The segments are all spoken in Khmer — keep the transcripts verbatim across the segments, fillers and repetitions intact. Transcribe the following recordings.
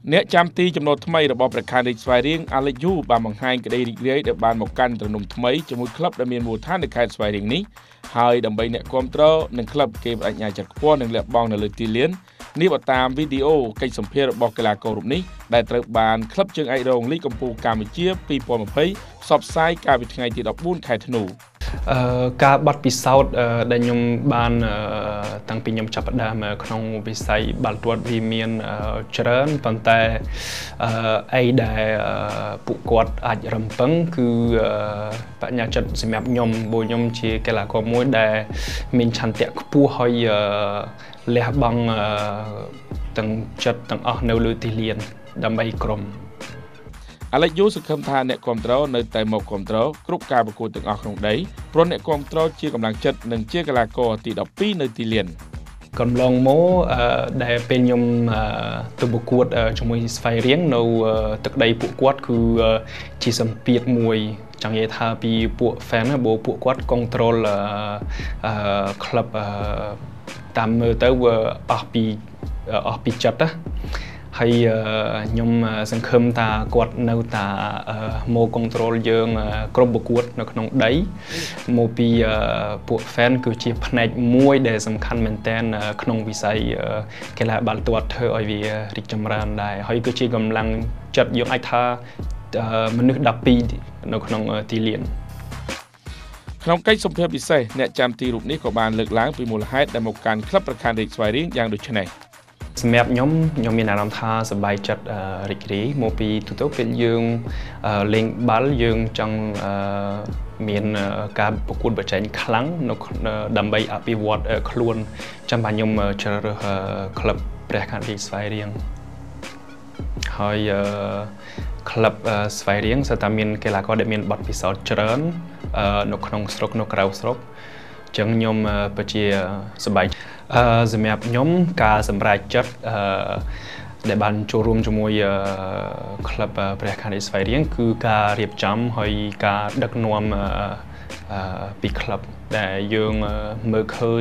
អ្នកចាំទីចំណូលថ្មីរបស់ប្រខានរាជស្វាយរៀងអាឡិចយូបានបង្ហាញក្តីរីករាយដែលបានមកកាន់ត្រនំថ្មីជាមួយក្លឹបដែលមានមូលដ្ឋាននៅខេត្តស្វាយរៀងនេះហើយដើម្បីអ្នកគាំទ្រនឹងក្លឹបគេបដិញ្ញាចិត្តខ្ពស់នឹងលះបង់នៅលើទីលាននេះបើតាមវីដេអូកិច្ចសម្ភាសន៍របស់កីឡាកររូបនេះដែលត្រូវបានក្លឹបជើងឯករងលីកកំពូលកម្ពុជាពីរពាន់ម្ភៃផ្សព្វផ្សាយកាលពីថ្ងៃទីដប់បួនខែធ្នូការបត់ពិសោធន៍ដែលខ្ញុំបានតាំងពីខ្ញុំចាប់ផ្ដើមក្នុងវិស័យបាល់ទាត់វាមានច្រើនប៉ុន្តែអីដែលពួកគាត់អាចរំពឹងគឺបញ្ញាចិត្តសម្រាប់ខ្ញុំព្រោះខ្ញុំជាកីឡាករមួយដែលមានឆន្ទៈខ្ពស់ហើយលះបង់ទាំងចិត្តទាំងអស់នៅលើទីលានដើម្បីក្រុមអាឡិចយូសង្ឃឹមថាអ្នកគាំទ្រនៅតែមកគាំទ្រគ្រប់ការប្រកួតទាំងអស់ក្នុងដីព្រោះអ្នកគាំទ្រជាកម្លាំងចិត្តនិងជាកីឡាករទីដប់ពីរនៅទីលានកំឡុងមកដែលពេលខ្ញុំទៅប្រកួតជាមួយស្វាយរៀងនៅទឹកដីពួកគាត់គឺជាសម្ពាធមួយចង់និយាយថាពីពួក fan ណាបើពួកគាត់ control ក្លឹបតាមមើលទៅអស់ពីអស់ពីចិត្តណាហើយខ្ញុំសង្ឃឹមថាគាត់នៅតែមក control យើងគ្រប់ប្រកួតនៅក្នុងដីមកពីពួក fan គឺជាផ្នែកមួយដែលសំខាន់មែនទែនក្នុងវិស័យកីឡាបាល់ទាត់ធ្វើឲ្យវារីកចម្រើនដែរហើយគឺជាកម្លាំងចិត្តយើងអាចថាមនុស្សដប់ពីរនៅក្នុងទីលានក្នុងកិច្ចសម្ភាសន៍ពិសេសអ្នកចាំទីរូបនេះក៏បានលើកឡើងពីមូលហេតុដែលមកកាន់ក្លឹបប្រខានរាជស្វាយរៀងយ៉ាងដូចនេះសម្រាប់ខ្ញុំខ្ញុំមានអារម្មណ៍ថាសប្បាយចិត្តរីករាយមកពីទូទៅពេលយើងលេងបាល់យើងចង់មានការប្រកួតប្រជែងខ្លាំងនៅដើម្បីអភិវឌ្ឍខ្លួនចាំបាទខ្ញុំជ្រើសរើសក្លឹបព្រះខានរាជស្វាយរៀងហើយក្លឹបស្វាយរៀងស្ទើរតែមានកីឡាករដែលមានបទពិសោធន៍ច្រើននៅក្នុងស្រុកនៅក្រៅស្រុកចឹងខ្ញុំពិតជាសប្បាយសម្រាប់ខ្ញុំការសម្រេចចិត្តដែលបានចូលរួមជាមួយក្លឹបព្រះខានរាជស្វាយរៀងគឺការរៀបចំហើយការដឹកនាំពីក្លឹបដែលយើងមើលឃើញ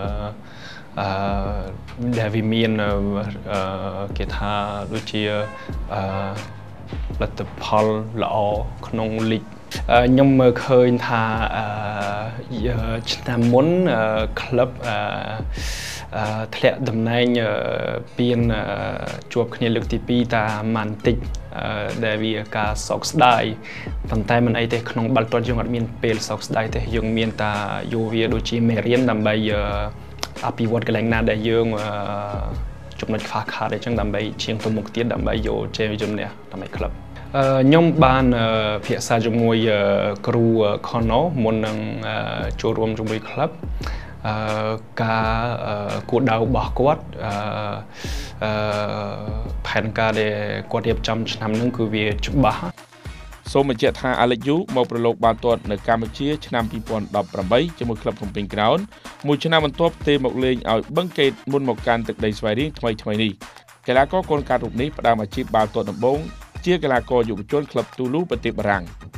ដែលវាមានគេថាដូចជាលទ្ធផលល្អក្នុងលីកខ្ញុំមើលឃើញថាឆ្នាំមុនក្លឹបធ្លាក់តំណែងពានជាប់គ្នាលើកទីពីរតាម៉ាន់តិចដែលវាការសោកស្ដាយប៉ុន្តែមិនអីទេក្នុងបាល់ទាត់យើងអត់មានពេលសោកស្ដាយទេយើងមានតាយកវាដូចជាមេរៀនដើម្បីអភិវឌ្ឍកន្លែងណាដែលយើងចំណុចខ្វះខាតអញ្ចឹងដើម្បីឈានទៅមុខទៀតដើម្បីយកជ័យជំនះដើម្បីក្លឹបខ្ញុំបានភាសាជាមួយគ្រូខនណូមុននឹងចូលរួមជាមួយក្លឹបការគោលដៅរបស់គាត់ផែនការដែលគាត់រៀបចំឆ្នាំហ្នឹងគឺវាច្បាស់សូមបញ្ជាក់ថាអាឡិចយូមកប្រឡូកបាល់ទាត់នៅកម្ពុជាឆ្នាំពីរពាន់ដប់ប្រាំបីជាមួយក្លឹបភ្នំពេញក្រោនមួយឆ្នាំបន្ទាប់ទេមកលេងឲ្យបឹងកេតមុនមកកាន់ទឹកដីស្វាយរៀងថ្មីថ្មីនេះកីឡាករកូនកាត់រូបនេះផ្ដើមអាជីពបាល់ទាត់ដំបូងជាកីឡាករយុវជនក្លឹបទូលូប្រទេសបារាំង